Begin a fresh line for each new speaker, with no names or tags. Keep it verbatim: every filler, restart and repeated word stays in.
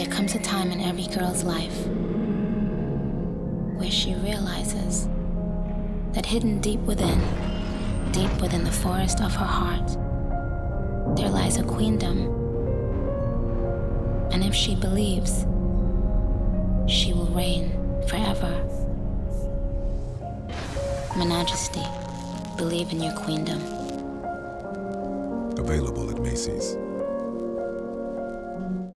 There comes a time in every girl's life where she realizes that hidden deep within, deep within the forest of her heart, there lies a queendom. And if she believes, she will reign forever. Minajesty, believe in your queendom.
Available at Macy's.